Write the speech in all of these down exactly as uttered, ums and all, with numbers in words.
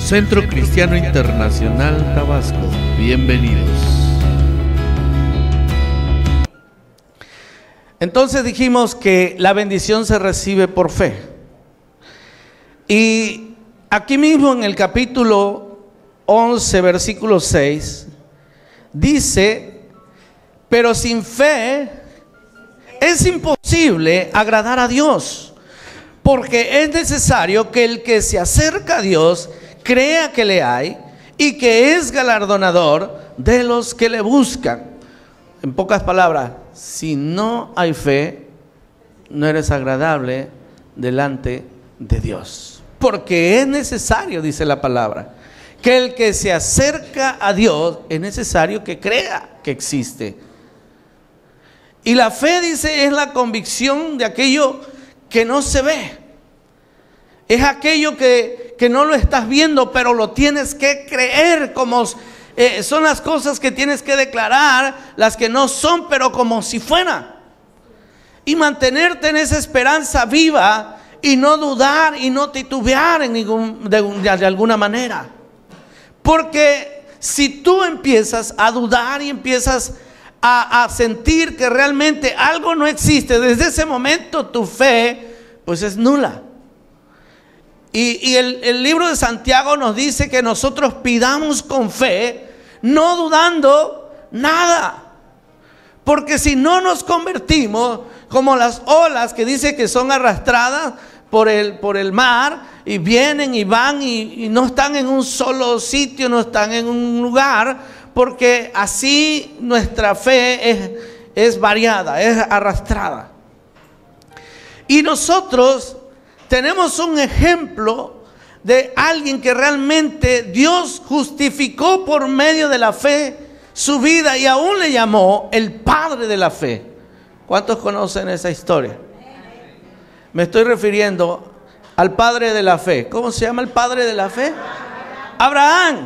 Centro Cristiano Internacional Tabasco. Bienvenidos. Entonces dijimos que la bendición se recibe por fe. Y aquí mismo en el capítulo once, versículo seis, dice: pero sin fe es imposible agradar a Dios, porque es necesario que el que se acerca a Dios crea que le hay y que es galardonador de los que le buscan. En pocas palabras, si no hay fe, no eres agradable delante de Dios. Porque es necesario, dice la palabra, que el que se acerca a Dios es necesario que crea que existe. Y la fe, dice, es la convicción de aquello que no se ve. Es aquello que, que no lo estás viendo, pero lo tienes que creer, como eh, son las cosas que tienes que declarar, las que no son, pero como si fueran. Y mantenerte en esa esperanza viva y no dudar y no titubear en ningún, de, de alguna manera. Porque si tú empiezas a dudar y empiezas a, a sentir que realmente algo no existe, desde ese momento tu fe pues es nula. Y, y el, el libro de Santiago nos dice que nosotros pidamos con fe, no dudando nada. Porque si no nos convertimos como las olas que dice que son arrastradas por el, por el mar, y vienen y van y, y no están en un solo sitio, no están en un lugar, porque así nuestra fe es, es variada, es arrastrada. Y nosotros tenemos un ejemplo de alguien que realmente Dios justificó por medio de la fe su vida y aún le llamó el padre de la fe. ¿Cuántos conocen esa historia? Me estoy refiriendo al padre de la fe. ¿Cómo se llama el padre de la fe? Abraham.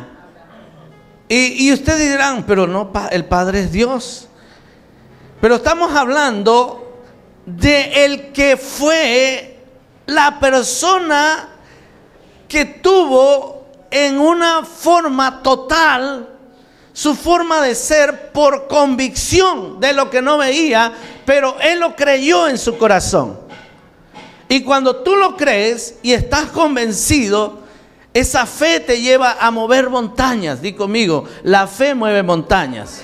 Y, y ustedes dirán, pero no, el padre es Dios. Pero estamos hablando de el que fue la persona que tuvo en una forma total su forma de ser por convicción de lo que no veía, pero él lo creyó en su corazón. Y cuando tú lo crees y estás convencido, esa fe te lleva a mover montañas. Di conmigo, la fe mueve montañas.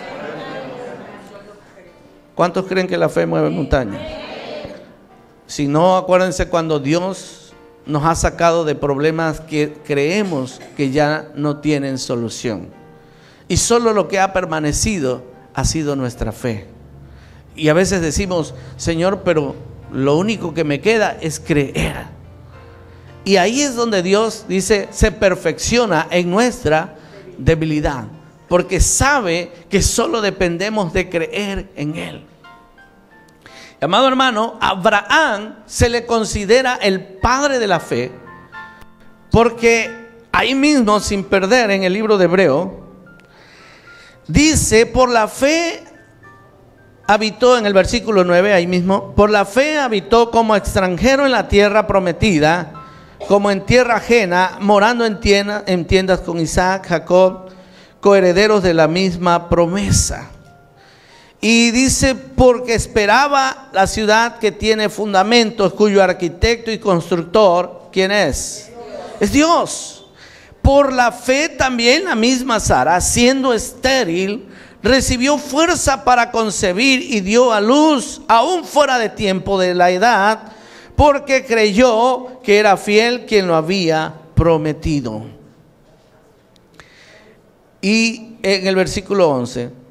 ¿Cuántos creen que la fe mueve montañas? Si no, acuérdense cuando Dios nos ha sacado de problemas que creemos que ya no tienen solución. Y solo lo que ha permanecido ha sido nuestra fe. Y a veces decimos, Señor, pero lo único que me queda es creer. Y ahí es donde Dios dice, se perfecciona en nuestra debilidad. Porque sabe que solo dependemos de creer en Él. Amado hermano, Abraham se le considera el padre de la fe, porque ahí mismo, sin perder, en el libro de Hebreo, dice, por la fe habitó, en el versículo nueve, ahí mismo, por la fe habitó como extranjero en la tierra prometida, como en tierra ajena, morando en tiendas, en tiendas con Isaac, Jacob, coherederos de la misma promesa. Y dice, porque esperaba la ciudad que tiene fundamentos, cuyo arquitecto y constructor, ¿quién es? Es Dios. Por la fe también la misma Sara, siendo estéril, recibió fuerza para concebir y dio a luz, aún fuera de tiempo de la edad, porque creyó que era fiel quien lo había prometido. Y en el versículo once,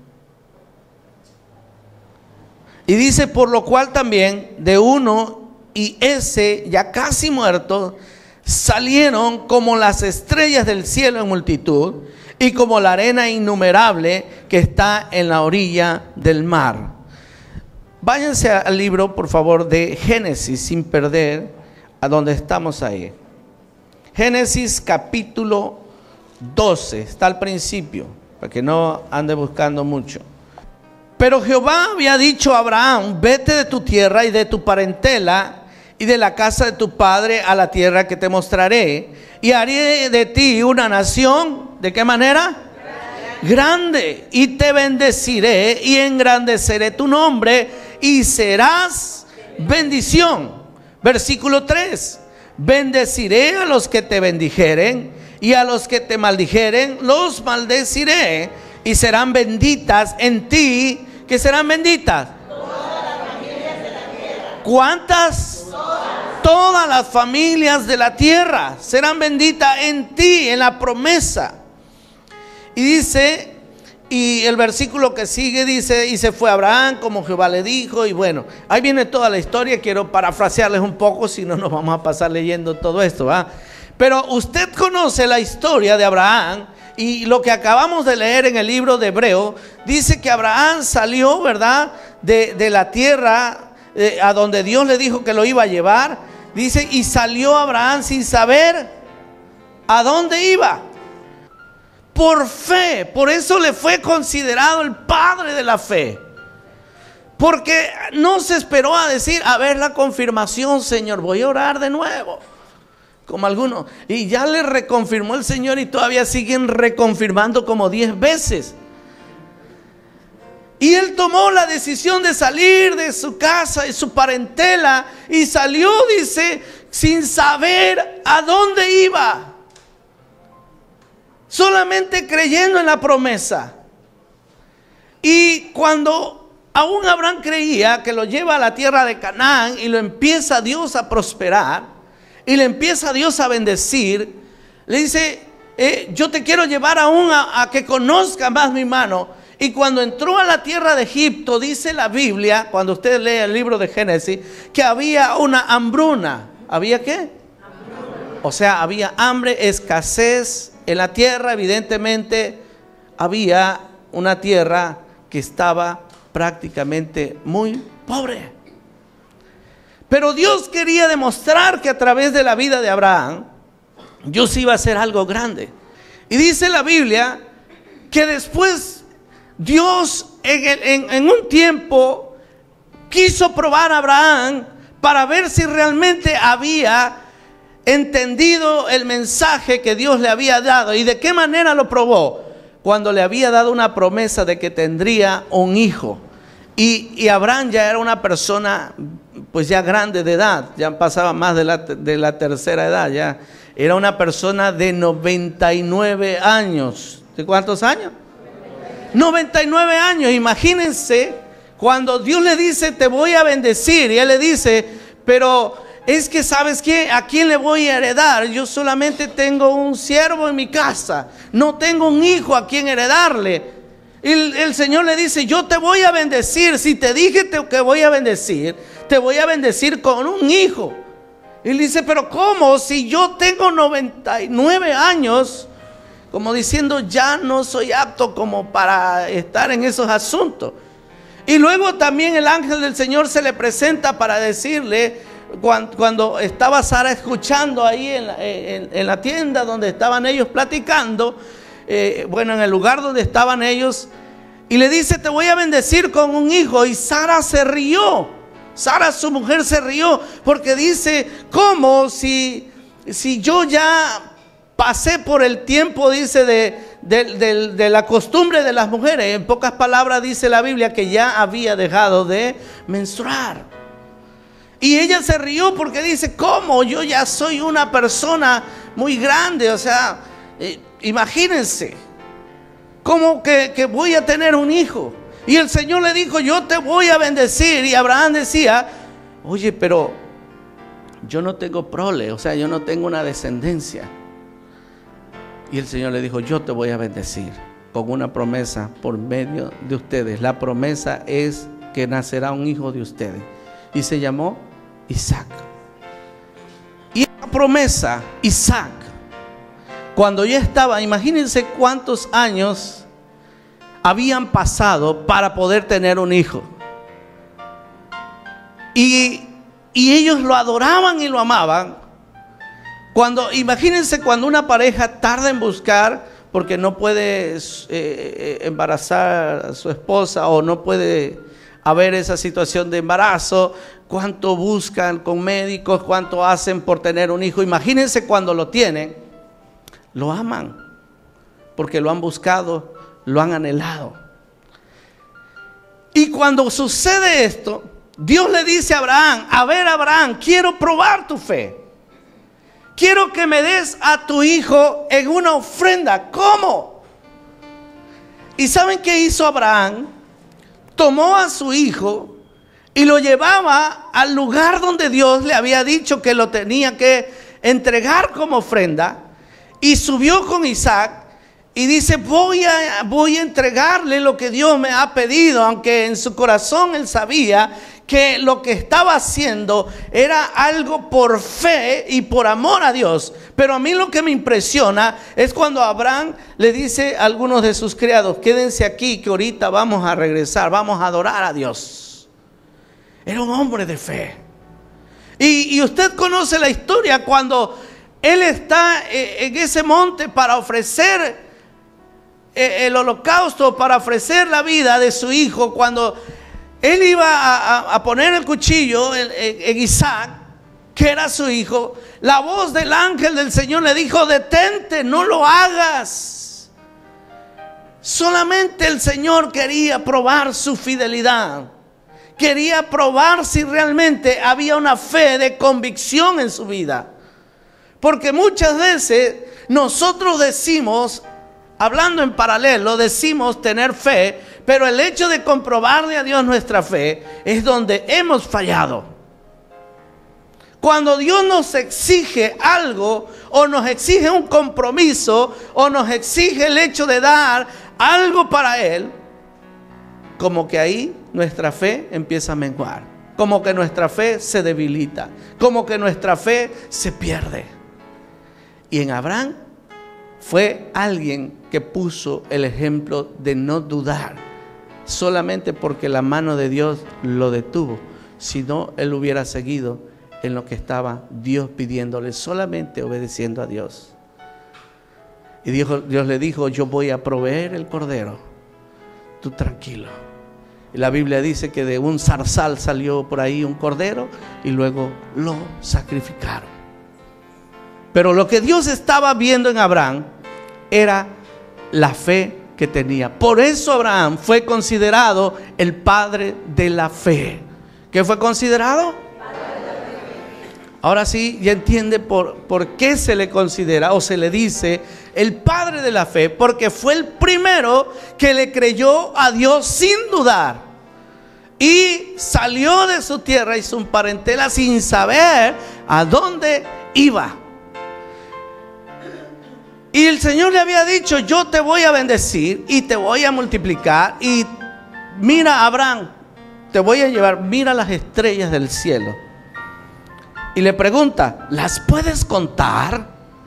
y dice, por lo cual también de uno y ese ya casi muerto salieron como las estrellas del cielo en multitud y como la arena innumerable que está en la orilla del mar. Váyanse al libro, por favor, de Génesis, sin perder a donde estamos ahí. Génesis capítulo doce, está al principio, para que no ande buscando mucho. Pero Jehová había dicho a Abraham, vete de tu tierra y de tu parentela y de la casa de tu padre a la tierra que te mostraré, y haré de ti una nación, ¿de qué manera? Grande, y te bendeciré y engrandeceré tu nombre y serás bendición. Versículo tres: bendeciré a los que te bendijeren y a los que te maldijeren los maldeciré, y serán benditas en ti. ¿Qué serán benditas? Todas las familias de la tierra. ¿Cuántas? Todas. Todas las familias de la tierra serán benditas en ti, en la promesa. Y dice, y el versículo que sigue dice: y se fue Abraham como Jehová le dijo. Y bueno, ahí viene toda la historia. Quiero parafrasearles un poco, si no nos vamos a pasar leyendo todo esto, ¿va? Pero usted conoce la historia de Abraham, y lo que acabamos de leer en el libro de Hebreo dice que Abraham salió, ¿verdad?, de, de la tierra eh, a donde Dios le dijo que lo iba a llevar. Dice, y salió Abraham sin saber a dónde iba. Por fe. Por eso le fue considerado el padre de la fe, porque no se esperó a decir: a ver la confirmación, Señor, voy a orar de nuevo, como algunos, y ya le reconfirmó el Señor, y todavía siguen reconfirmando como diez veces. Y él tomó la decisión de salir de su casa y su parentela, y salió, dice, sin saber a dónde iba, solamente creyendo en la promesa. Y cuando aún Abraham creía que lo lleva a la tierra de Canaán, y lo empieza Dios a prosperar, y le empieza Dios a bendecir, le dice: eh, yo te quiero llevar aún a, a que conozca más mi mano. Y cuando entró a la tierra de Egipto, dice la Biblia, cuando usted lee el libro de Génesis, que había una hambruna. ¿Había qué? Hambruna. O sea, había hambre, escasez en la tierra. Evidentemente había una tierra que estaba prácticamente muy pobre. Pero Dios quería demostrar que a través de la vida de Abraham, Dios iba a hacer algo grande. Y dice la Biblia que después Dios en, en, en un tiempo quiso probar a Abraham para ver si realmente había entendido el mensaje que Dios le había dado. ¿Y de qué manera lo probó? Cuando le había dado una promesa de que tendría un hijo. Y, y Abraham ya era una persona pues ya grande de edad, ya pasaba más de la, de la tercera edad, ya era una persona de noventa y nueve años. ¿De cuántos años? noventa y nueve años. Imagínense cuando Dios le dice: te voy a bendecir, y él le dice: pero es que ¿sabes qué? ¿A quién le voy a heredar? Yo solamente tengo un siervo en mi casa, no tengo un hijo a quien heredarle. Y el, el Señor le dice: yo te voy a bendecir. Si te dije te, que voy a bendecir, te voy a bendecir con un hijo. Y él dice: pero ¿cómo? Si yo tengo noventa y nueve años, como diciendo, ya no soy apto como para estar en esos asuntos. Y luego también el ángel del Señor se le presenta para decirle, cuando, cuando estaba Sara escuchando ahí en la, en, en la tienda donde estaban ellos platicando, eh, bueno, en el lugar donde estaban ellos, y le dice: te voy a bendecir con un hijo. Y Sara se rió. Sara, su mujer, se rió, porque dice: ¿cómo? Si, si yo ya pasé por el tiempo, dice, de, de, de, de la costumbre de las mujeres. En pocas palabras dice la Biblia que ya había dejado de menstruar. Y ella se rió porque dice: ¿cómo? Yo ya soy una persona muy grande. O sea, eh, imagínense, ¿cómo que, que voy a tener un hijo? Y el Señor le dijo: yo te voy a bendecir. Y Abraham decía: oye, pero yo no tengo prole, o sea, yo no tengo una descendencia. Y el Señor le dijo: yo te voy a bendecir con una promesa por medio de ustedes. La promesa es que nacerá un hijo de ustedes. Y se llamó Isaac. Y esa promesa, Isaac, cuando ya estaba, imagínense cuántos años habían pasado para poder tener un hijo. Y, y ellos lo adoraban y lo amaban. Cuando, imagínense cuando una pareja tarda en buscar porque no puede eh, embarazar a su esposa, o no puede a ver esa situación de embarazo, cuánto buscan con médicos, cuánto hacen por tener un hijo. Imagínense cuando lo tienen, lo aman, porque lo han buscado, lo han anhelado. Y cuando sucede esto, Dios le dice a Abraham: a ver, Abraham, quiero probar tu fe. Quiero que me des a tu hijo en una ofrenda. ¿Cómo? ¿Y saben qué hizo Abraham? Tomó a su hijo y lo llevaba al lugar donde Dios le había dicho que lo tenía que entregar como ofrenda, y subió con Isaac. Y dice: voy a, voy a entregarle lo que Dios me ha pedido, aunque en su corazón él sabía que lo que estaba haciendo era algo por fe y por amor a Dios. Pero a mí lo que me impresiona es cuando Abraham le dice a algunos de sus criados: quédense aquí, que ahorita vamos a regresar, vamos a adorar a Dios. Era un hombre de fe. Y, y usted conoce la historia cuando él está en ese monte para ofrecer el holocausto, para ofrecer la vida de su hijo. Cuando él iba a, a, a poner el cuchillo en, en, en Isaac, que era su hijo, la voz del ángel del Señor le dijo: detente, no lo hagas. Solamente el Señor quería probar su fidelidad. Quería probar si realmente había una fe de convicción en su vida. Porque muchas veces nosotros decimos, hablando en paralelo, decimos tener fe, pero el hecho de comprobarle a Dios nuestra fe es donde hemos fallado. Cuando Dios nos exige algo, o nos exige un compromiso, o nos exige el hecho de dar algo para Él, como que ahí nuestra fe empieza a menguar, como que nuestra fe se debilita, como que nuestra fe se pierde. Y en Abraham fue alguien que puso el ejemplo de no dudar, solamente porque la mano de Dios lo detuvo. Si no, él hubiera seguido en lo que estaba Dios pidiéndole, solamente obedeciendo a Dios. Y Dios, Dios le dijo: yo voy a proveer el cordero, tú tranquilo. Y la Biblia dice que de un zarzal salió por ahí un cordero y luego lo sacrificaron. Pero lo que Dios estaba viendo en Abraham era la fe que tenía. Por eso Abraham fue considerado el padre de la fe. ¿Qué fue considerado? Ahora sí, ya entiende por, por qué se le considera o se le dice el padre de la fe. Porque fue el primero que le creyó a Dios sin dudar. Y salió de su tierra y su parentela sin saber a dónde iba. Y el Señor le había dicho: yo te voy a bendecir y te voy a multiplicar. Y mira, Abraham, te voy a llevar, mira las estrellas del cielo. Y le pregunta: ¿las puedes contar?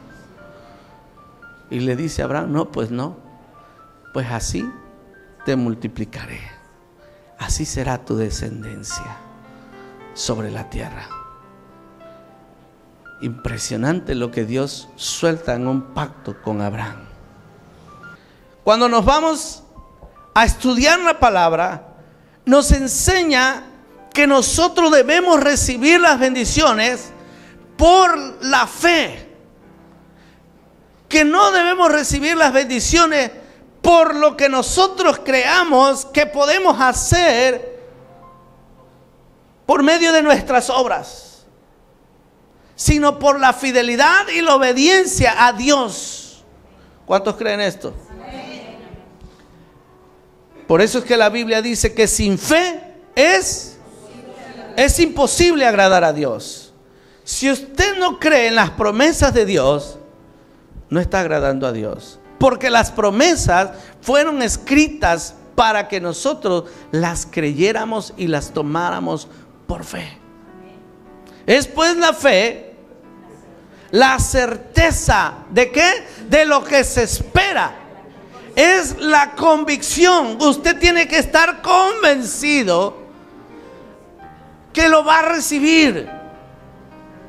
Y le dice Abraham: no, pues no. Pues así te multiplicaré. Así será tu descendencia sobre la tierra. Impresionante lo que Dios suelta en un pacto con Abraham. Cuando nos vamos a estudiar la palabra, nos enseña que nosotros debemos recibir las bendiciones por la fe, que no debemos recibir las bendiciones por lo que nosotros creamos que podemos hacer por medio de nuestras obras, sino por la fidelidad y la obediencia a Dios. ¿Cuántos creen esto? Por eso es que la Biblia dice que sin fe es, es imposible agradar a Dios. Si usted no cree en las promesas de Dios, no está agradando a Dios. Porque las promesas fueron escritas para que nosotros las creyéramos y las tomáramos por fe. Es pues la fe, la certeza de qué, de lo que se espera. Es la convicción. Usted tiene que estar convencido que lo va a recibir.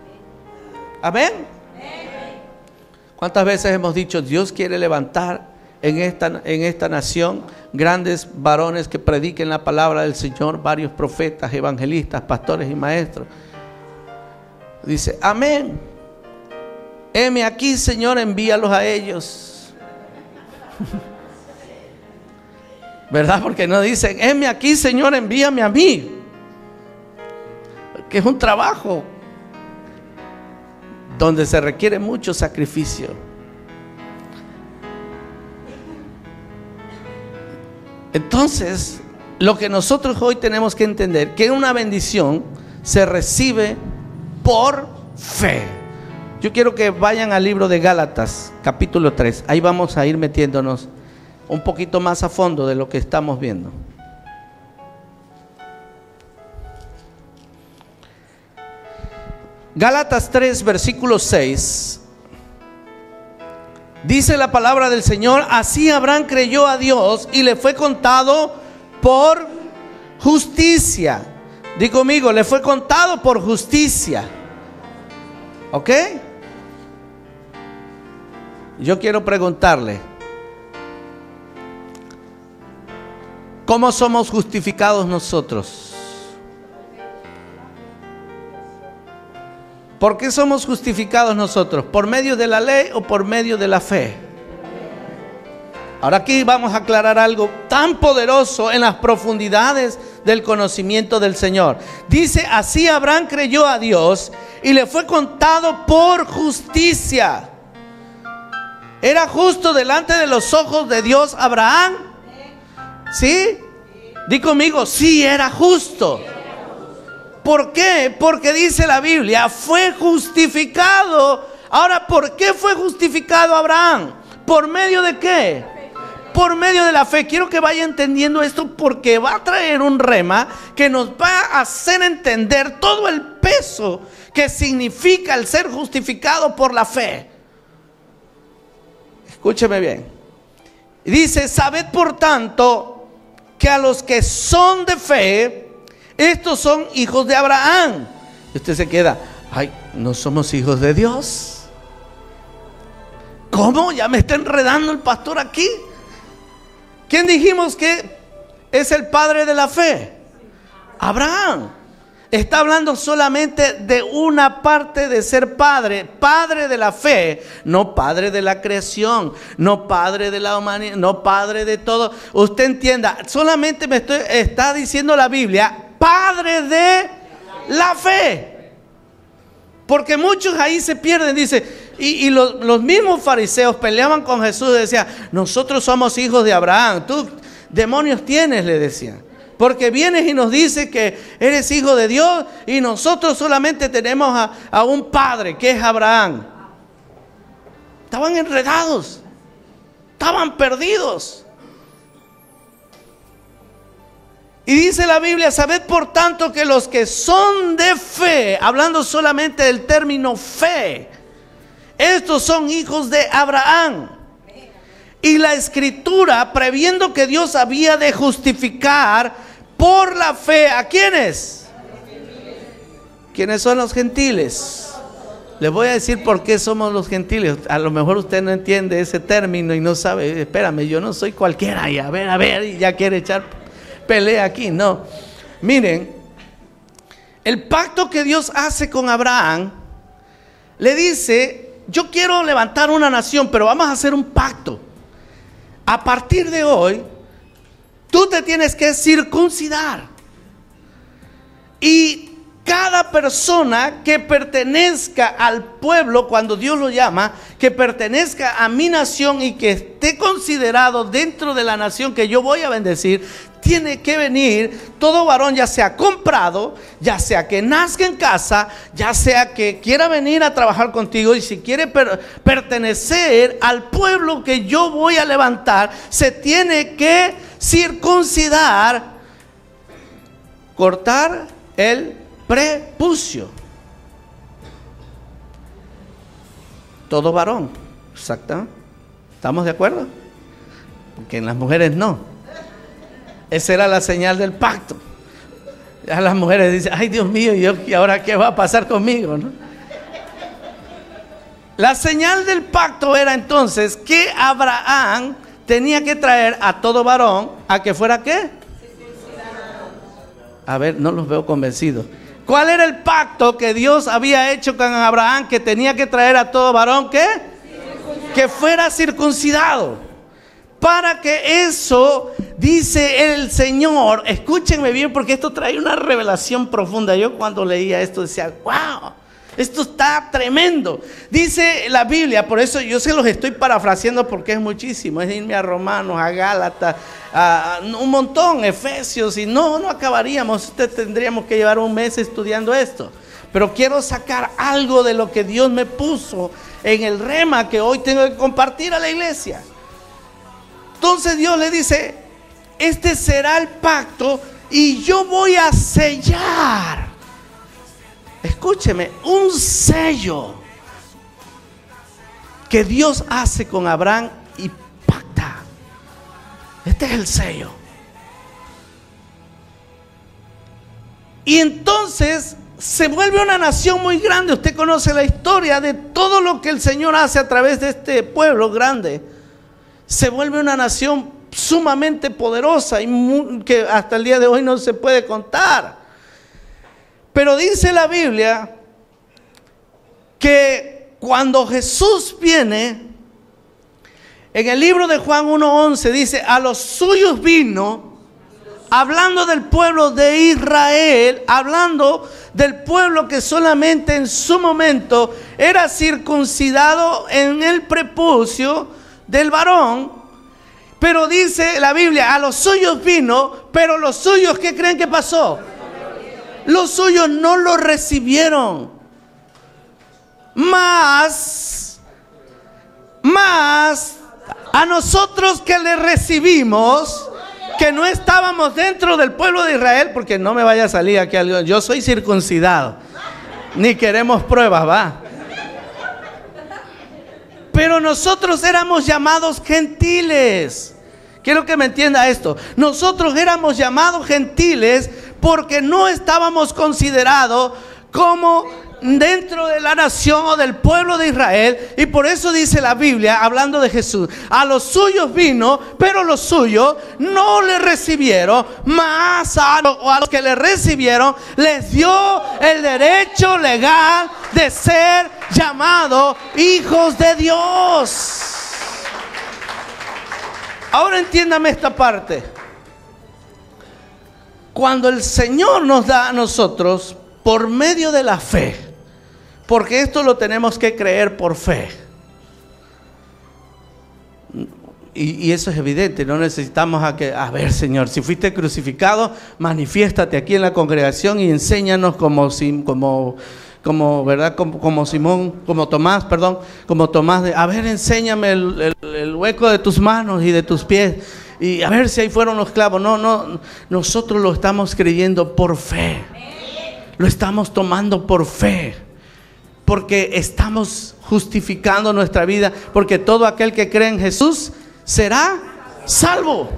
Amén. ¿Cuántas veces hemos dicho: Dios quiere levantar en esta, en esta nación, grandes varones que prediquen la palabra del Señor, varios profetas, evangelistas, pastores y maestros. Dice, amén. Heme aquí, Señor, envíalos a ellos. ¿Verdad? Porque no dicen, heme aquí, Señor, envíame a mí. Que es un trabajo donde se requiere mucho sacrificio. Entonces, lo que nosotros hoy tenemos que entender, que una bendición se recibe por fe. Yo quiero que vayan al libro de Gálatas, capítulo tres. Ahí vamos a ir metiéndonos un poquito más a fondo de lo que estamos viendo. Gálatas tres, versículo seis. Dice la palabra del Señor: así Abraham creyó a Dios y le fue contado por justicia. Di conmigo, le fue contado por justicia. ¿Ok? Yo quiero preguntarle, ¿cómo somos justificados nosotros? ¿Por qué somos justificados nosotros? ¿Por medio de la ley o por medio de la fe? Ahora aquí vamos a aclarar algo tan poderoso en las profundidades del conocimiento del Señor. Dice, así Abraham creyó a Dios y le fue contado por justicia. ¿Era justo delante de los ojos de Dios Abraham? ¿Sí? Di conmigo, sí, era justo. ¿Por qué? Porque dice la Biblia, fue justificado. Ahora, ¿por qué fue justificado Abraham? ¿Por medio de qué? Por medio de la fe. Quiero que vaya entendiendo esto, porque va a traer un rema que nos va a hacer entender todo el peso que significa el ser justificado por la fe. Escúcheme bien. Dice, sabed por tanto que a los que son de fe, estos son hijos de Abraham. Y usted se queda, ay, ¿no somos hijos de Dios? ¿Cómo? Ya me está enredando el pastor aquí. ¿Quién dijimos que es el padre de la fe? Abraham. Está hablando solamente de una parte de ser padre, padre de la fe, no padre de la creación, no padre de la humanidad, no padre de todo. Usted entienda, solamente me estoy, está diciendo la Biblia, padre de la fe. Porque muchos ahí se pierden, dice, y, y los, los mismos fariseos peleaban con Jesús y decían, nosotros somos hijos de Abraham, tú demonios tienes, le decían. Porque vienes y nos dices que eres hijo de Dios y nosotros solamente tenemos a, a un padre que es Abraham. Estaban enredados, estaban perdidos. Y dice la Biblia, sabed por tanto que los que son de fe, hablando solamente del término fe, estos son hijos de Abraham. Y la Escritura, previendo que Dios había de justificar por la fe, ¿a quiénes? ¿Quiénes son los gentiles? Les voy a decir por qué somos los gentiles. A lo mejor usted no entiende ese término y no sabe, espérame, yo no soy cualquiera, y a ver, a ver, y ya quiere echar pelea aquí. No, miren, el pacto que Dios hace con Abraham, le dice, yo quiero levantar una nación, pero vamos a hacer un pacto. A partir de hoy, tú te tienes que circuncidar. Y cada persona que pertenezca al pueblo, cuando Dios lo llama, que pertenezca a mi nación y que esté considerado dentro de la nación que yo voy a bendecir, tiene que venir todo varón, ya sea comprado, ya sea que nazca en casa, ya sea que quiera venir a trabajar contigo, y si quiere per- pertenecer al pueblo que yo voy a levantar, se tiene que circuncidar, cortar el prepucio. Todo varón, exacto. ¿Estamos de acuerdo? Porque en las mujeres no. Esa era la señal del pacto. Ya las mujeres dicen, ay Dios mío, ¿y, yo, ¿y ahora qué va a pasar conmigo? ¿No? La señal del pacto era entonces que Abraham tenía que traer a todo varón a que fuera ¿qué? A ver, no los veo convencidos. ¿Cuál era el pacto que Dios había hecho con Abraham? Que tenía que traer a todo varón ¿qué? Que fuera circuncidado. Para que eso, dice el Señor, escúchenme bien porque esto trae una revelación profunda. Yo cuando leía esto decía, wow, esto está tremendo. Dice la Biblia, por eso yo se los estoy parafraseando porque es muchísimo. Es irme a Romanos, a Gálatas, a, a un montón, Efesios, y no, no acabaríamos. Usted tendríamos que llevar un mes estudiando esto. Pero quiero sacar algo de lo que Dios me puso en el rema que hoy tengo que compartir a la iglesia. Entonces Dios le dice, este será el pacto y yo voy a sellar, escúcheme, un sello que Dios hace con Abraham y pacta. Este es el sello. Y entonces se vuelve una nación muy grande. Usted conoce la historia de todo lo que el Señor hace a través de este pueblo grande. Se vuelve una nación sumamente poderosa y muy, que hasta el día de hoy no se puede contar. Pero dice la Biblia que cuando Jesús viene, en el libro de Juan uno once dice, a los suyos vino, hablando del pueblo de Israel, hablando del pueblo que solamente en su momento era circuncidado en el prepucio del varón. Pero dice la Biblia, a los suyos vino, pero los suyos, ¿qué creen que pasó? Los suyos no lo recibieron. Más, más a nosotros que le recibimos, que no estábamos dentro del pueblo de Israel, porque no me vaya a salir aquí algo, yo soy circuncidado, ni queremos pruebas, va. Pero nosotros éramos llamados gentiles. Quiero que me entienda esto. Nosotros éramos llamados gentiles porque no estábamos considerados como dentro de la nación o del pueblo de Israel. Y por eso dice la Biblia, hablando de Jesús, a los suyos vino, pero los suyos no le recibieron. Mas a los que le recibieron les dio el derecho legal de ser llamados hijos de Dios. Ahora entiéndame esta parte. Cuando el Señor nos da a nosotros por medio de la fe, porque esto lo tenemos que creer por fe, y, y eso es evidente, no necesitamos a que, a ver Señor, si fuiste crucificado, manifiéstate aquí en la congregación y enséñanos como, como, como, ¿verdad? Como, como Simón, como Tomás, perdón, como Tomás, de, a ver, enséñame el, el, el hueco de tus manos y de tus pies, y a ver si ahí fueron los clavos. No, no, nosotros lo estamos creyendo por fe, lo estamos tomando por fe, porque estamos justificando nuestra vida, porque todo aquel que cree en Jesús será salvo.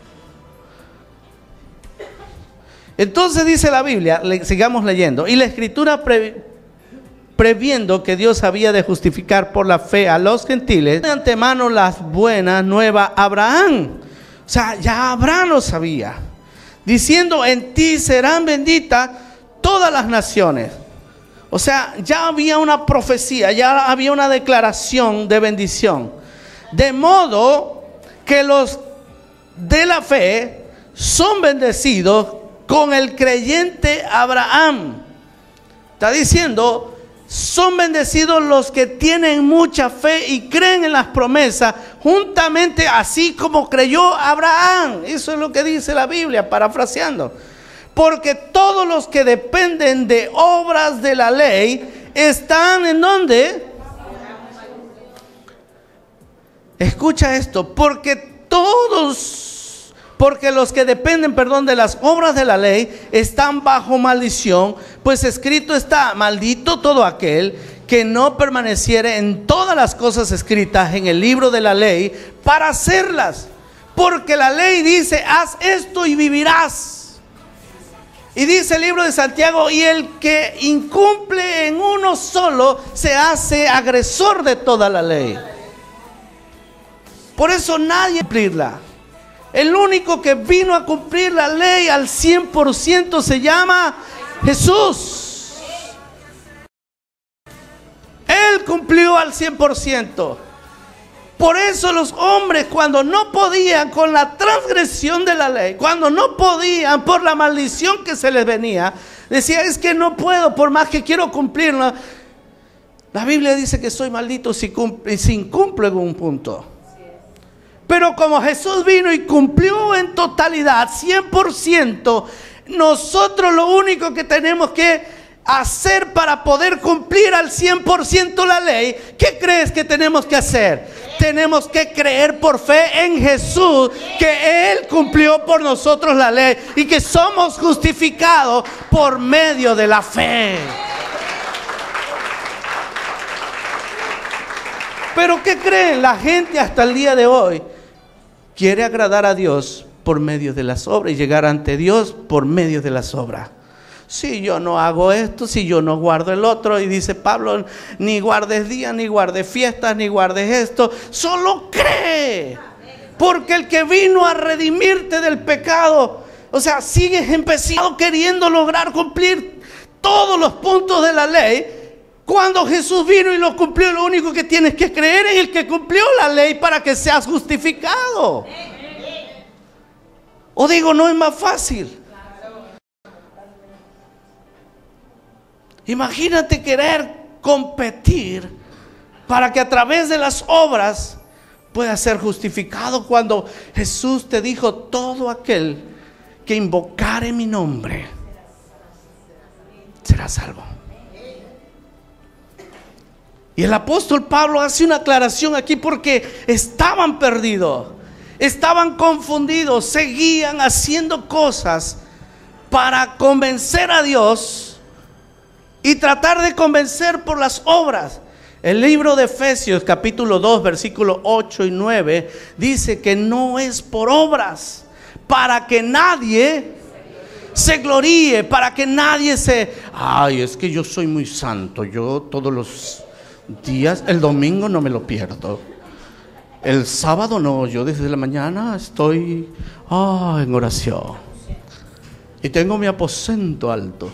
Entonces dice la Biblia, le, sigamos leyendo, y la Escritura pre, previendo que Dios había de justificar por la fe a los gentiles, de antemano las buenas nuevas a Abraham. O sea, ya Abraham lo sabía, diciendo, en ti serán benditas todas las naciones. O sea, ya había una profecía, ya había una declaración de bendición. De modo que los de la fe son bendecidos con el creyente Abraham. Está diciendo, son bendecidos los que tienen mucha fe y creen en las promesas, juntamente así como creyó Abraham. Eso es lo que dice la Biblia, parafraseando. Porque todos los que dependen de obras de la ley están ¿en dónde? Escucha esto, porque todos, porque los que dependen, perdón, de las obras de la ley están bajo maldición, pues escrito está, maldito todo aquel que no permaneciere en todas las cosas escritas en el libro de la ley para hacerlas. Porque la ley dice, haz esto y vivirás. Y dice el libro de Santiago, y el que incumple en uno solo se hace agresor de toda la ley. Por eso nadie cumplirla. El único que vino a cumplir la ley al cien por ciento se llama Jesús. Él cumplió al cien por ciento. Por eso los hombres, cuando no podían con la transgresión de la ley, cuando no podían por la maldición que se les venía, decían: es que no puedo, por más que quiero cumplirla. La Biblia dice que soy maldito si, cumplo, si incumplo en un punto. Pero como Jesús vino y cumplió en totalidad, cien por ciento, nosotros lo único que tenemos que hacer para poder cumplir al cien por ciento la ley, ¿qué crees que tenemos que hacer? Tenemos que creer por fe en Jesús, que Él cumplió por nosotros la ley y que somos justificados por medio de la fe. Pero ¿qué creen? La gente hasta el día de hoy quiere agradar a Dios por medio de las obras y llegar ante Dios por medio de las obras. Si yo no hago esto, si yo no guardo el otro, y dice Pablo, ni guardes días, ni guardes fiestas, ni guardes esto, solo cree. Porque el que vino a redimirte del pecado, o sea, sigues empezando queriendo lograr cumplir todos los puntos de la ley. Cuando Jesús vino y lo cumplió, lo único que tienes que creer en el que cumplió la ley para que seas justificado. O digo, no es más fácil. Imagínate querer competir para que a través de las obras puedas ser justificado, cuando Jesús te dijo: todo aquel que invocare mi nombre será salvo. Y el apóstol Pablo hace una aclaración aquí porque estaban perdidos, estaban confundidos, seguían haciendo cosas para convencer a Dios y tratar de convencer por las obras. El libro de Efesios capítulo dos versículos ocho y nueve dice que no es por obras, para que nadie se gloríe, para que nadie se... Ay, es que yo soy muy santo, yo todos los días, el domingo no me lo pierdo, el sábado no, yo desde la mañana estoy oh, en oración y tengo mi aposento alto.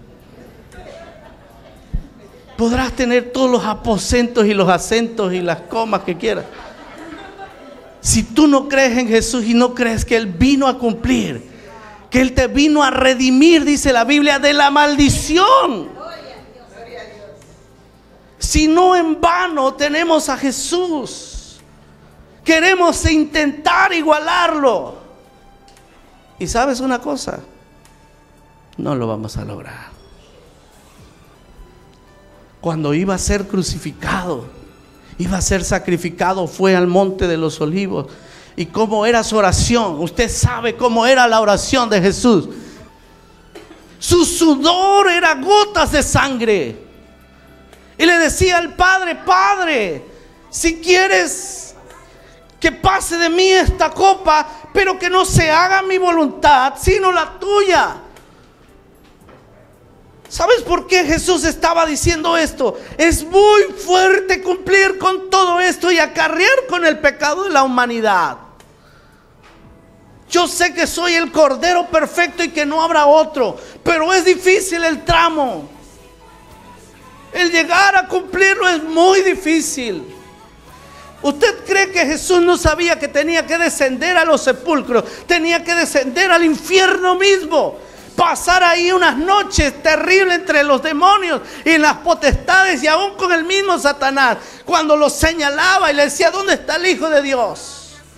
Podrás tener todos los aposentos y los acentos y las comas que quieras. Si tú no crees en Jesús y no crees que Él vino a cumplir, que Él te vino a redimir, dice la Biblia, de la maldición. Si no, en vano tenemos a Jesús. Queremos intentar igualarlo. Y ¿sabes una cosa? No lo vamos a lograr. Cuando iba a ser crucificado, iba a ser sacrificado, fue al monte de los olivos. ¿Y cómo era su oración? Usted sabe cómo era la oración de Jesús. Su sudor era gotas de sangre. Y le decía al Padre: Padre, si quieres que pase de mí esta copa, pero que no se haga mi voluntad, sino la tuya. ¿Sabes por qué Jesús estaba diciendo esto? Es muy fuerte cumplir con todo esto y acarrear con el pecado de la humanidad. Yo sé que soy el Cordero perfecto y que no habrá otro, pero es difícil el tramo. El llegar a cumplirlo es muy difícil. ¿Usted cree que Jesús no sabía que tenía que descender a los sepulcros? Tenía que descender al infierno mismo, pasar ahí unas noches terribles entre los demonios y las potestades, y aún con el mismo Satanás, cuando lo señalaba y le decía: ¿dónde está el Hijo de Dios?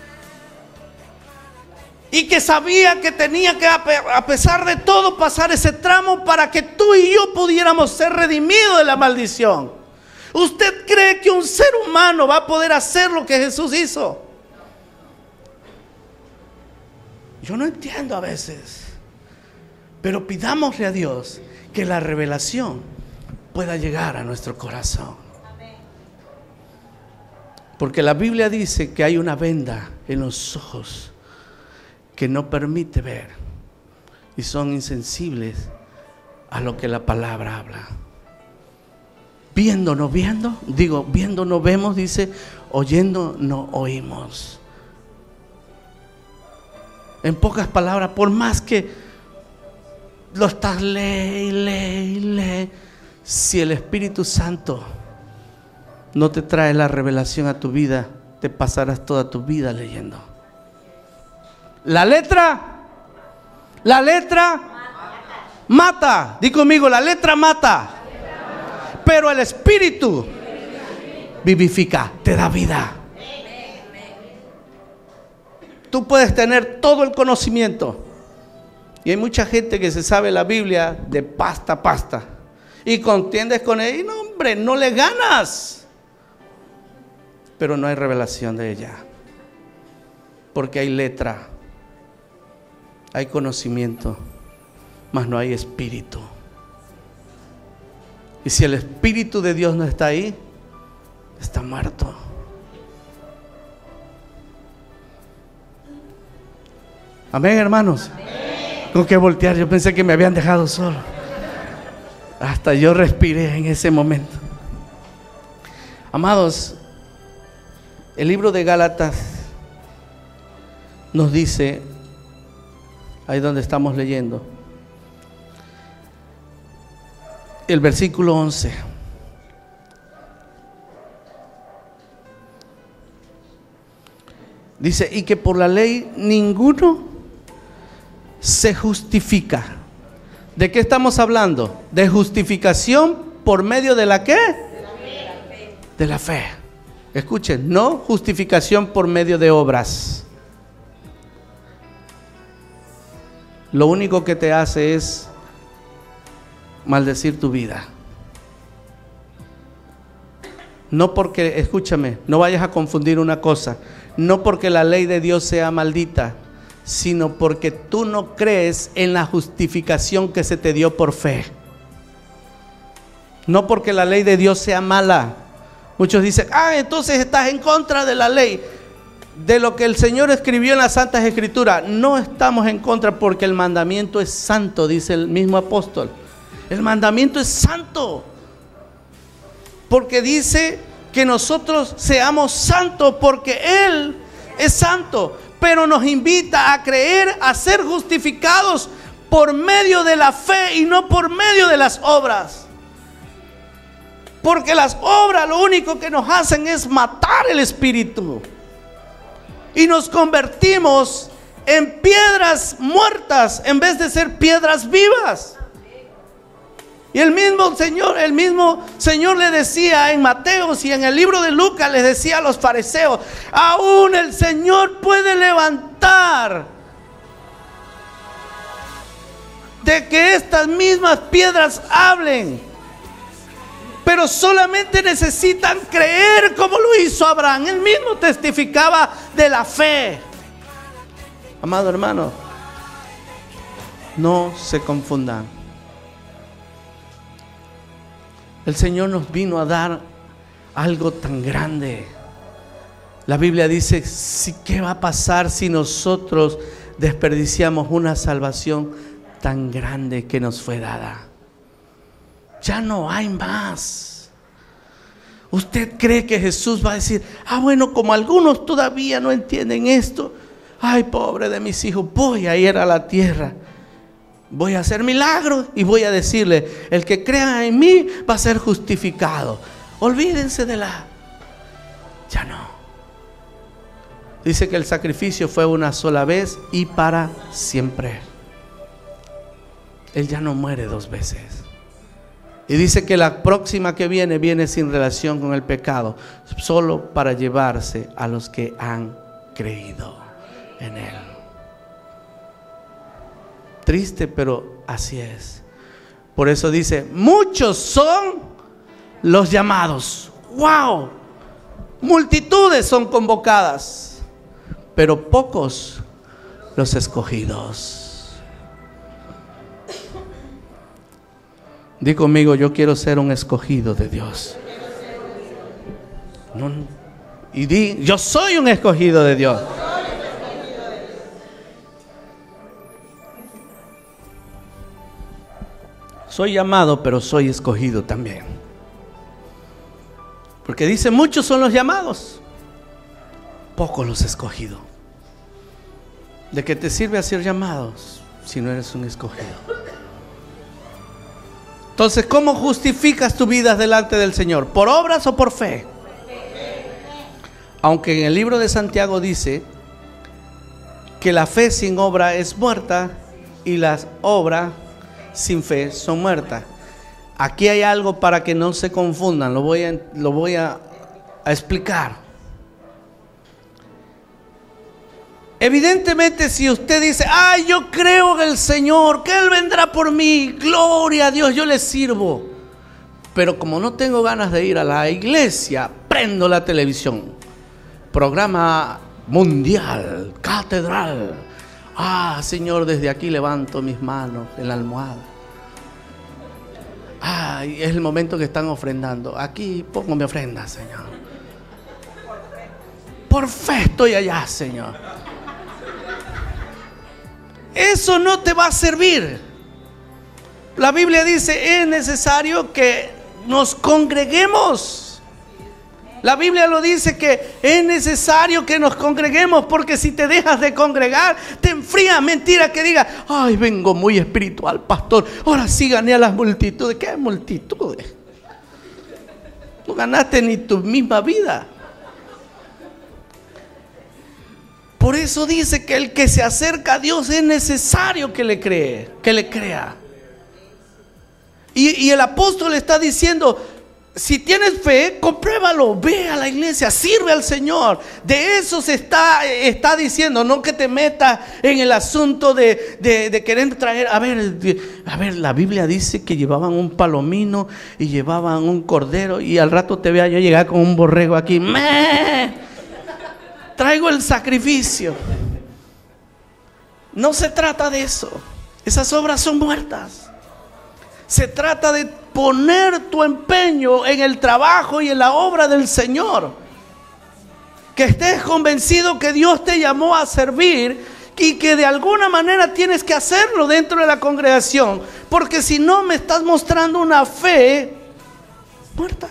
Y que sabía que tenía que, a pesar de todo, pasar ese tramo para que tú y yo pudiéramos ser redimidos de la maldición. ¿Usted cree que un ser humano va a poder hacer lo que Jesús hizo? Yo no entiendo a veces. Pero pidámosle a Dios que la revelación pueda llegar a nuestro corazón. Porque la Biblia dice que hay una venda en los ojos que no permite ver, y son insensibles a lo que la palabra habla. Viendo no viendo, digo, viendo no vemos, dice, oyendo no oímos. En pocas palabras, por más que lo estás lee y lee y lee, si el Espíritu Santo no te trae la revelación a tu vida, te pasarás toda tu vida leyendo. La letra, la letra mata. Di conmigo, la letra mata. Pero el Espíritu vivifica, te da vida. Tú puedes tener todo el conocimiento, y hay mucha gente que se sabe la Biblia de pasta a pasta, y contiendes con ella y no, hombre, no le ganas, pero no hay revelación de ella, porque hay letra, hay conocimiento, mas no hay espíritu. Y si el Espíritu de Dios no está ahí, está muerto. Amén, hermanos. Amén. Con que voltear, yo pensé que me habían dejado solo. Hasta yo respiré en ese momento. Amados, el libro de Gálatas nos dice, ahí donde estamos leyendo, el versículo once. Dice, y que por la ley ninguno se justifica. ¿De qué estamos hablando? De justificación por medio de la ¿qué? De la fe. De la fe. Escuchen, no justificación por medio de obras. Lo único que te hace es maldecir tu vida. No porque, escúchame, no vayas a confundir una cosa. No porque la ley de Dios sea maldita, sino porque tú no crees en la justificación que se te dio por fe. No porque la ley de Dios sea mala. Muchos dicen, ah, entonces estás en contra de la ley, de lo que el Señor escribió en las Santas Escrituras. No estamos en contra, porque el mandamiento es santo, dice el mismo apóstol. El mandamiento es santo, porque dice que nosotros seamos santos, porque Él es santo. Pero nos invita a creer, a ser justificados por medio de la fe y no por medio de las obras. Porque las obras lo único que nos hacen es matar el espíritu. Y nos convertimos en piedras muertas en vez de ser piedras vivas. Y el mismo Señor, el mismo Señor le decía en Mateo y en el libro de Lucas, les decía a los fariseos, aún el Señor puede levantar de que estas mismas piedras hablen, pero solamente necesitan creer como lo hizo Abraham. Él mismo testificaba de la fe. Amado hermano, no se confundan. El Señor nos vino a dar algo tan grande. La Biblia dice, ¿qué va a pasar si nosotros desperdiciamos una salvación tan grande que nos fue dada? Ya no hay más. ¿Usted cree que Jesús va a decir, ah, bueno, como algunos todavía no entienden esto, ay, pobre de mis hijos, voy a ir a la tierra, voy a hacer milagros y voy a decirle, el que crea en mí va a ser justificado? Olvídense de la... Ya no. Dice que el sacrificio fue una sola vez y para siempre. Él ya no muere dos veces. Y dice que la próxima que viene, viene sin relación con el pecado, solo para llevarse a los que han creído en Él. Triste, pero así es. Por eso dice, muchos son los llamados. ¡Wow! Multitudes son convocadas, pero pocos los escogidos. Di conmigo, yo quiero ser un escogido de Dios. No, y di, yo soy un escogido de Dios. Soy llamado, pero soy escogido también. Porque dice, muchos son los llamados, pocos los escogidos. ¿De qué te sirve hacer llamados si no eres un escogido? Entonces, ¿cómo justificas tu vida delante del Señor? ¿Por obras o por fe? Aunque en el libro de Santiago dice que la fe sin obra es muerta y las obras sin fe son muertas. Aquí hay algo para que no se confundan, lo voy a, lo voy a, a explicar. Evidentemente, si usted dice, ay, yo creo en el Señor, que Él vendrá por mí, gloria a Dios, yo le sirvo. Pero como no tengo ganas de ir a la iglesia, prendo la televisión. Programa mundial, catedral. Ah, Señor, desde aquí levanto mis manos en la almohada. Ah, es el momento que están ofrendando. Aquí pongo mi ofrenda, Señor. Por fe estoy allá, Señor. Eso no te va a servir. La Biblia dice, es necesario que nos congreguemos. La Biblia lo dice que es necesario que nos congreguemos, porque si te dejas de congregar, te enfrías. Mentira que diga, ay, vengo muy espiritual, pastor, ahora sí gané a las multitudes. ¿Qué multitudes? No ganaste ni tu misma vida. Por eso dice que el que se acerca a Dios es necesario que le cree, que le crea. Y, y el apóstol está diciendo, si tienes fe, compruébalo, ve a la iglesia, sirve al Señor. De eso se está, está diciendo, no que te metas en el asunto de, de, de querer traer. A ver, de, a ver, la Biblia dice que llevaban un palomino y llevaban un cordero, y al rato te vea yo llegar con un borrego aquí. ¡Meh! Traigo el sacrificio. No se trata de eso. Esas obras son muertas. Se trata de poner tu empeño en el trabajo y en la obra del Señor. Que estés convencido que Dios te llamó a servir y que de alguna manera tienes que hacerlo dentro de la congregación. Porque si no, me estás mostrando una fe muerta.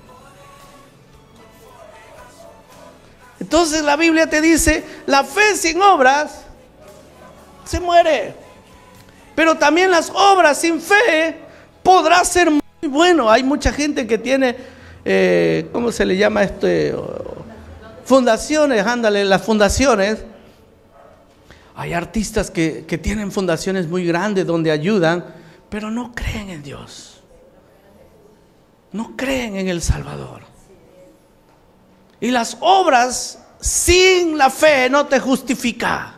Entonces la Biblia te dice, la fe sin obras se muere. Pero también las obras sin fe podrá ser muy bueno. Hay mucha gente que tiene, eh, ¿cómo se le llama esto? Fundaciones, ándale, las fundaciones. Hay artistas que, que tienen fundaciones muy grandes donde ayudan, pero no creen en Dios. No creen en el Salvador. Y las obras sin la fe no te justifica.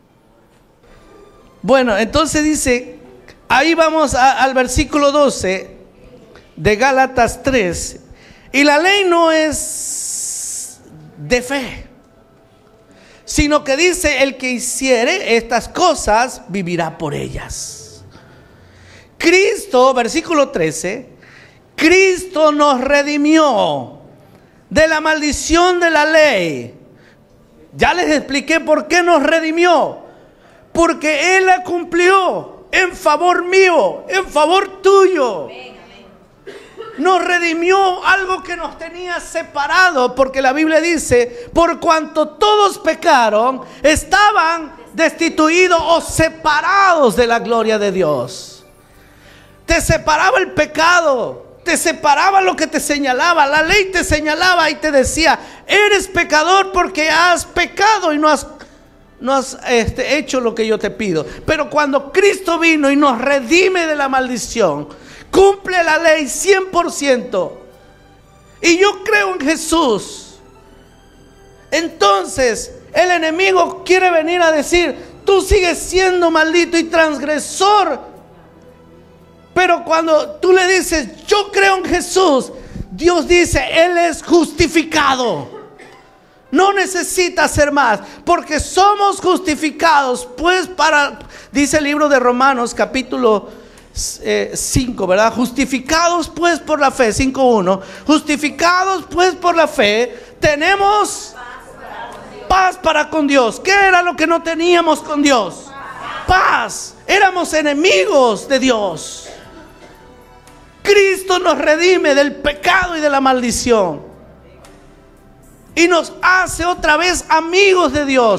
Bueno, entonces dice, ahí vamos a, al versículo doce de Gálatas tres. Y la ley no es de fe, sino que dice, el que hiciere estas cosas vivirá por ellas. Cristo, versículo trece, Cristo nos redimió de la maldición de la ley. Ya les expliqué por qué nos redimió. Porque Él la cumplió en favor mío, en favor tuyo. Nos redimió algo que nos tenía separado, porque la Biblia dice, por cuanto todos pecaron, estaban destituidos o separados de la gloria de Dios. Te separaba el pecado. Te separaba lo que te señalaba. La ley te señalaba y te decía, eres pecador porque has pecado y no has, no has este, hecho lo que yo te pido. Pero cuando Cristo vino y nos redime de la maldición, cumple la ley cien por ciento. Y yo creo en Jesús. Entonces el enemigo quiere venir a decir, tú sigues siendo maldito y transgresor. Pero cuando tú le dices, yo creo en Jesús, Dios dice, Él es justificado. No necesita hacer más, porque somos justificados, pues para, dice el libro de Romanos capítulo eh, cinco, ¿verdad? Justificados pues por la fe, cinco uno. Justificados pues por la fe, tenemos paz para con Dios. ¿Qué era lo que no teníamos con Dios? Paz. Éramos enemigos de Dios. Cristo nos redime del pecado y de la maldición y nos hace otra vez amigos de Dios.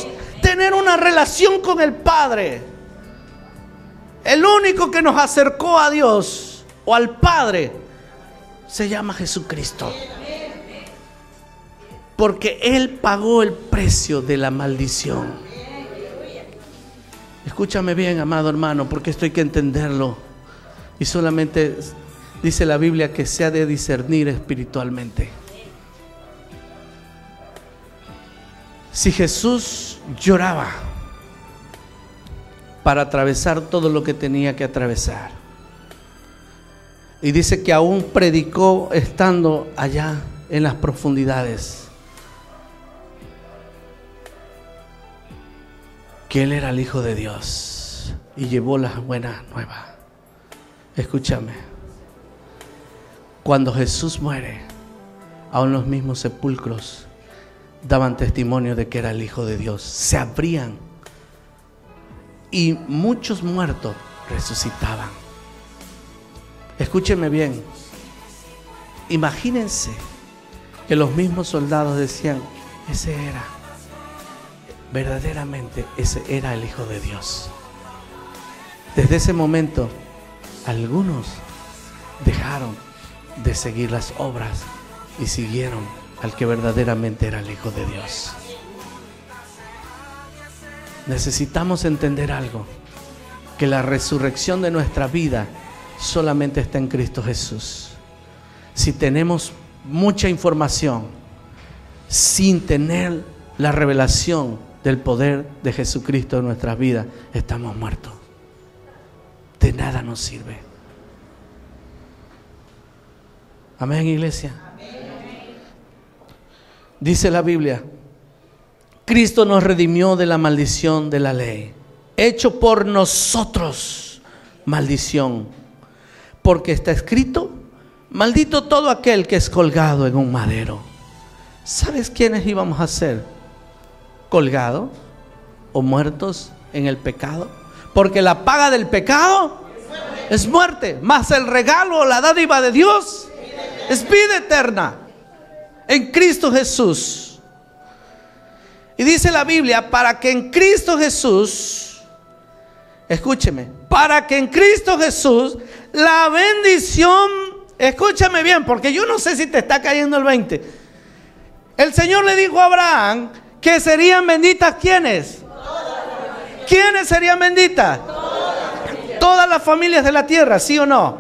tener una relación con el Padre. El único que nos acercó a Dios o al Padre se llama Jesucristo. Porque Él pagó el precio de la maldición. Escúchame bien, amado hermano, porque esto hay que entenderlo. Y solamente dice la Biblia que se ha de discernir espiritualmente. Si Jesús lloraba para atravesar todo lo que tenía que atravesar, y dice que aún predicó estando allá en las profundidades, que Él era el Hijo de Dios y llevó las buenas nuevas. Escúchame, cuando Jesús muere, aún los mismos sepulcros daban testimonio de que era el Hijo de Dios. Se abrían y muchos muertos resucitaban. Escúcheme bien, imagínense que los mismos soldados decían: ese era, verdaderamente ese era el Hijo de Dios. Desde ese momento algunos dejaron de seguir las obras y siguieron al que verdaderamente era el Hijo de Dios. Necesitamos entender algo, que la resurrección de nuestra vida solamente está en Cristo Jesús. Si tenemos mucha información sin tener la revelación del poder de Jesucristo en nuestras vidas, estamos muertos. De nada nos sirve. Amén, iglesia. Dice la Biblia: Cristo nos redimió de la maldición de la ley, hecho por nosotros maldición, porque está escrito: maldito todo aquel que es colgado en un madero. ¿Sabes quiénes íbamos a ser? ¿Colgados o muertos en el pecado? Porque la paga del pecado es muerte, mas el regalo, la dádiva de Dios es vida eterna en Cristo Jesús. Y dice la Biblia: para que en Cristo Jesús, escúcheme, para que en Cristo Jesús la bendición, escúchame bien, porque yo no sé si te está cayendo el veinte. El Señor le dijo a Abraham que serían benditas, ¿quiénes? ¿Quiénes serían benditas? Todas las familias de la tierra, ¿sí o no?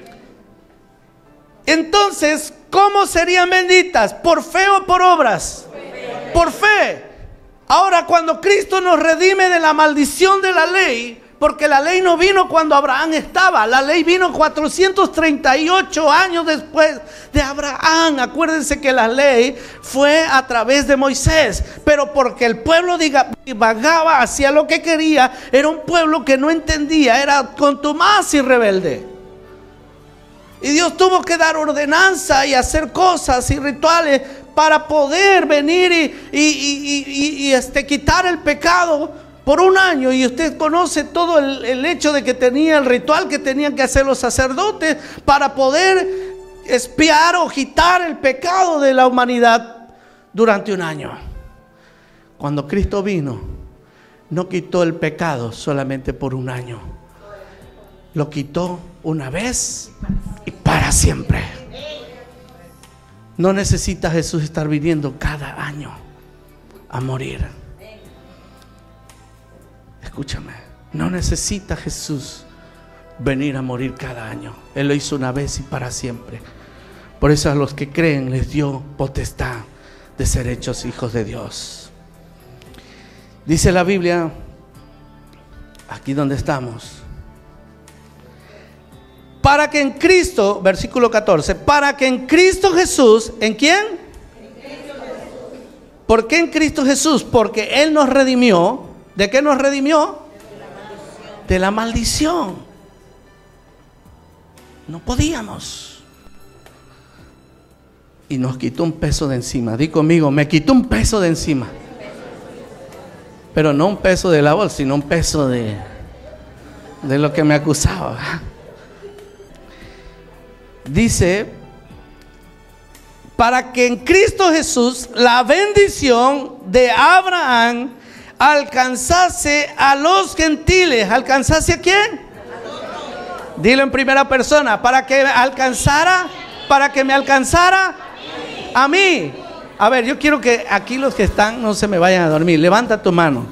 Entonces, ¿cómo serían benditas? ¿Por fe o por obras? Por fe. Ahora, cuando Cristo nos redime de la maldición de la ley, porque la ley no vino cuando Abraham estaba, la ley vino cuatrocientos treinta y ocho años después de Abraham. Acuérdense que la ley fue a través de Moisés, pero porque el pueblo divagaba, hacía lo que quería, era un pueblo que no entendía, era contumaz y rebelde. Y Dios tuvo que dar ordenanza y hacer cosas y rituales para poder venir y, y, y, y, y este, quitar el pecado por un año. Y usted conoce todo el, el hecho de que tenía el ritual que tenían que hacer los sacerdotes para poder expiar o quitar el pecado de la humanidad durante un año. Cuando Cristo vino, no quitó el pecado solamente por un año, lo quitó una vez y para siempre. No necesita Jesús estar viniendo cada año a morir. Escúchame, no necesita Jesús venir a morir cada año. Él lo hizo una vez y para siempre. Por eso a los que creen les dio potestad de ser hechos hijos de Dios. Dice la Biblia, aquí donde estamos, para que en Cristo, versículo catorce, para que en Cristo Jesús, ¿en quién? En Cristo Jesús. ¿Por qué en Cristo Jesús? Porque Él nos redimió. ¿De qué nos redimió? De la maldición. De la maldición. No podíamos. Y nos quitó un peso de encima. Di conmigo, me quitó un peso de encima. Pero no un peso de la bolsa, sino un peso de, de lo que me acusaba. Dice, para que en Cristo Jesús la bendición de Abraham alcanzase a los gentiles. ¿Alcanzase a quién? Dilo en primera persona. Para que alcanzara, para que me alcanzara a mí. A ver, yo quiero que aquí los que están no se me vayan a dormir. Levanta tu mano.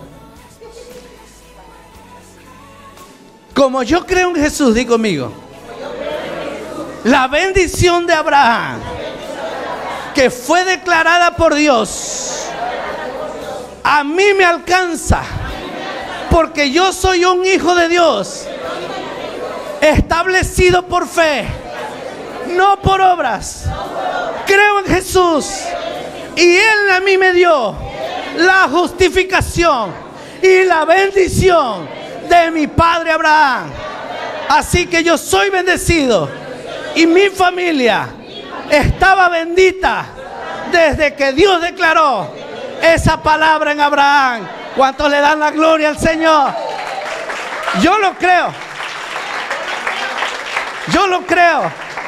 Como yo creo en Jesús, di conmigo. La bendición de Abraham, que fue declarada por Dios, a mí me alcanza, porque yo soy un hijo de Dios, establecido por fe, no por obras. Creo en Jesús y Él a mí me dio la justificación y la bendición de mi padre Abraham. Así que yo soy bendecido y mi familia estaba bendita desde que Dios declaró esa palabra en Abraham. ¿Cuántos le dan la gloria al Señor? Yo lo creo. Yo lo creo.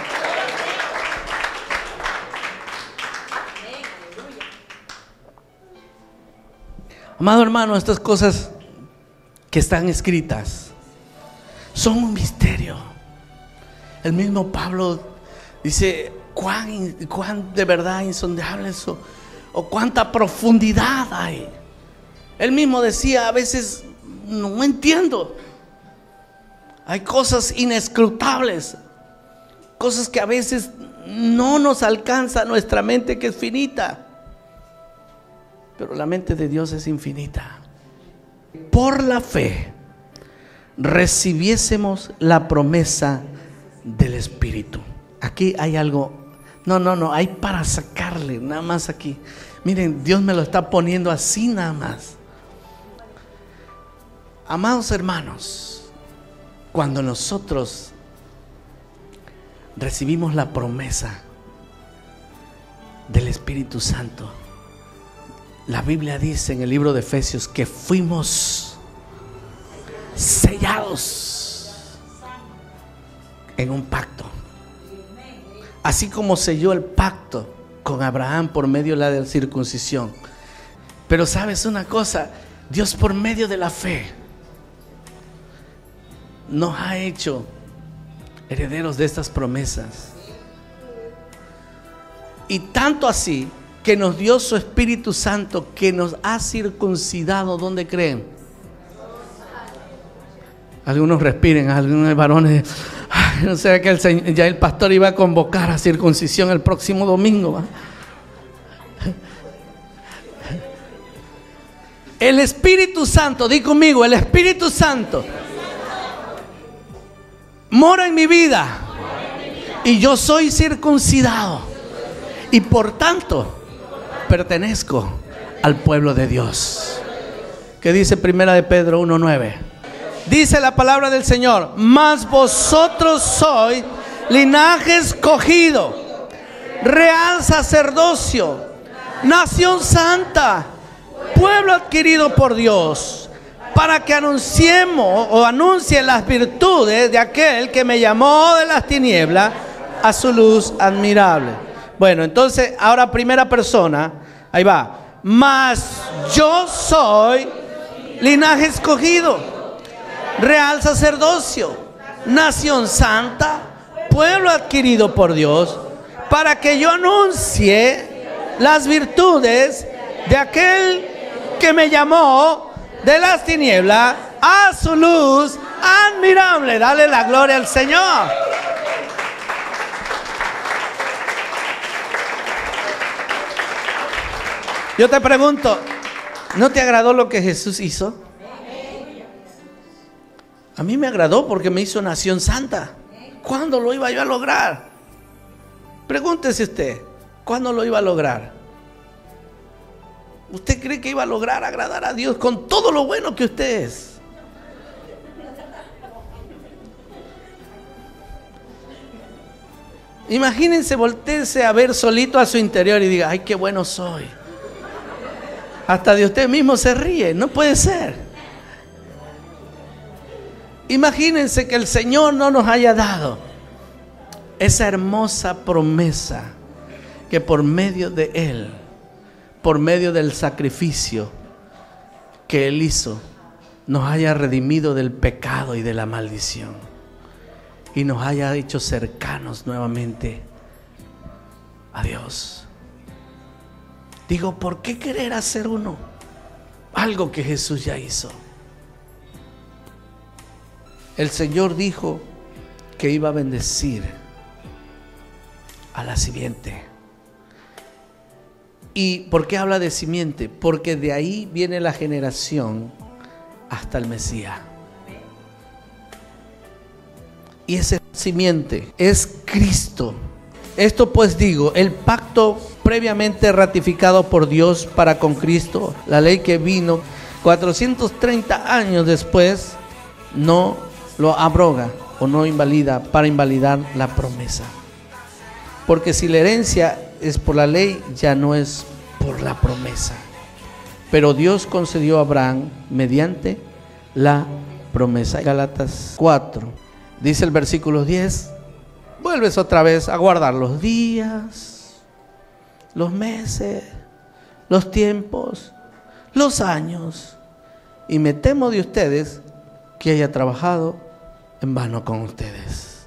Amado hermano, estas cosas que están escritas son un misterio. El mismo Pablo dice: cuán, cuán de verdad insondable eso, o cuánta profundidad hay. Él mismo decía: a veces no entiendo. Hay cosas inescrutables, cosas que a veces no nos alcanza nuestra mente, que es finita. Pero la mente de Dios es infinita. Por la fe recibiésemos la promesa del Espíritu. Aquí hay algo. No, no, no, hay para sacarle, nada más aquí. Miren, Dios me lo está poniendo así nada más. Amados hermanos, cuando nosotros recibimos la promesa del Espíritu Santo, la Biblia dice en el libro de Efesios que fuimos sellados en un pacto. Así como selló el pacto con Abraham por medio de la circuncisión. Pero sabes una cosa, Dios por medio de la fe nos ha hecho herederos de estas promesas. Y tanto así que nos dio su Espíritu Santo, que nos ha circuncidado. ¿Dónde creen? Algunos respiren, algunos varones. Ay, no sé que el Señor, ya el pastor iba a convocar a circuncisión el próximo domingo, ¿va? El Espíritu Santo, di conmigo, el Espíritu Santo mora en mi vida y yo soy circuncidado y por tanto pertenezco al pueblo de Dios. ¿Qué dice Primera de Pedro uno nueve? Dice la palabra del Señor: mas vosotros sois linaje escogido, real sacerdocio, nación santa, pueblo adquirido por Dios, para que anunciemos o anuncie las virtudes de aquel que me llamó de las tinieblas a su luz admirable. Bueno, entonces ahora primera persona, ahí va. Mas yo soy linaje escogido, real sacerdocio, nación santa, pueblo adquirido por Dios, para que yo anuncie las virtudes de aquel que me llamó de las tinieblas a su luz admirable. Dale la gloria al Señor. Yo te pregunto, ¿no te agradó lo que Jesús hizo? A mí me agradó porque me hizo nación santa. ¿Cuándo lo iba yo a lograr? Pregúntese usted, ¿cuándo lo iba a lograr? ¿Usted cree que iba a lograr agradar a Dios con todo lo bueno que usted es? Imagínense voltearse a ver solito a su interior y diga: ay, qué bueno soy. Hasta de usted mismo se ríe. No puede ser. Imagínense que el Señor no nos haya dado esa hermosa promesa, que por medio de Él, por medio del sacrificio, que Él hizo nos haya redimido del pecado y de la maldición y nos haya hecho cercanos nuevamente a Dios. Digo, ¿por qué querer hacer uno algo que Jesús ya hizo? El Señor dijo que iba a bendecir a la simiente. ¿Y por qué habla de simiente? Porque de ahí viene la generación hasta el Mesías. Y esa simiente es Cristo. Esto pues digo, el pacto previamente ratificado por Dios para con Cristo, la ley que vino cuatrocientos treinta años después, no lo abroga o no invalida para invalidar la promesa. Porque si la herencia es por la ley, ya no es por la promesa. Pero Dios concedió a Abraham mediante la promesa. Gálatas cuatro, dice el versículo diez, vuelves otra vez a guardar los días, los meses, los tiempos, los años, y me temo de ustedes que haya trabajado en vano con ustedes.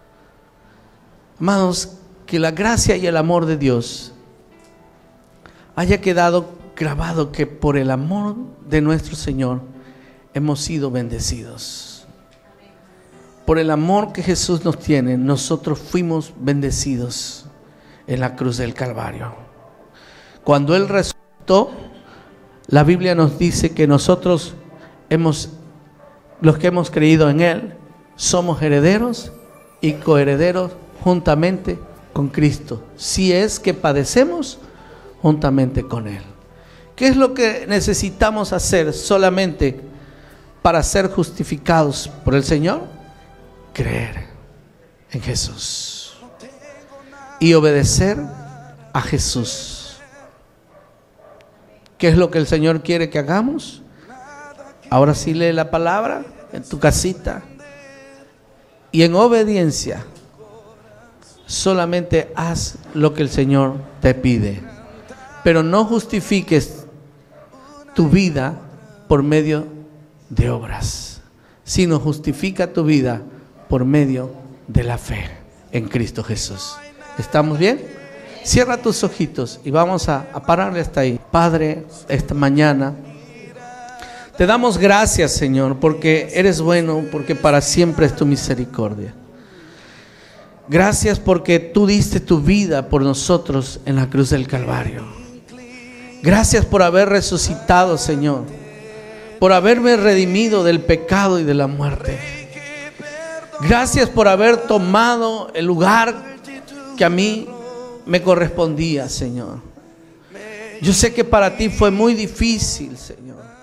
Amados, que la gracia y el amor de Dios haya quedado grabado que por el amor de nuestro Señor hemos sido bendecidos. Por el amor que Jesús nos tiene, nosotros fuimos bendecidos en la cruz del Calvario. Cuando Él resucitó, la Biblia nos dice que nosotros hemos, los que hemos creído en Él, somos herederos y coherederos juntamente con Cristo, si es que padecemos juntamente con Él. ¿Qué es lo que necesitamos hacer solamente para ser justificados por el Señor? Creer en Jesús y obedecer a Jesús. ¿Qué es lo que el Señor quiere que hagamos? Ahora sí lee la palabra en tu casita y en obediencia solamente haz lo que el Señor te pide, pero no justifiques tu vida por medio de obras, sino justifica tu vida por medio de la fe en Cristo Jesús. ¿Estamos bien? Cierra tus ojitos y vamos a, a pararle hasta ahí. Padre, esta mañana te damos gracias, Señor, porque eres bueno, porque para siempre es tu misericordia. Gracias porque tú diste tu vida por nosotros en la cruz del Calvario. Gracias por haber resucitado, Señor, por haberme redimido del pecado y de la muerte. Gracias por haber tomado el lugar que a mí me correspondía, Señor. Yo sé que para ti fue muy difícil, Señor.